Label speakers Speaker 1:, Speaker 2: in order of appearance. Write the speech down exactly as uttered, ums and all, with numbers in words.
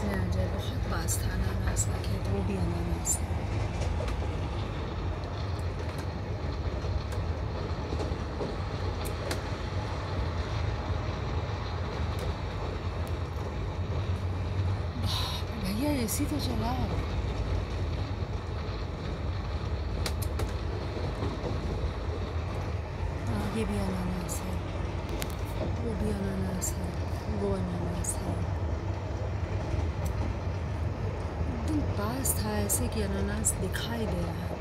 Speaker 1: में आ जाए। बहुत पास था अनानास का खेत, वो भी अनानास है। भैया एसी तो चला। आगे भी अनानास है, वो भी अनानास है, वो अनानास है। एकदम पास था, ऐसे कि अनानास दिखाई दे रहा है।